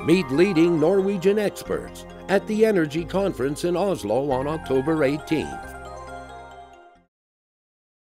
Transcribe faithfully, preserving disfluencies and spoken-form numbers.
Meet leading Norwegian experts at the Energy Conference in Oslo on October eighteenth.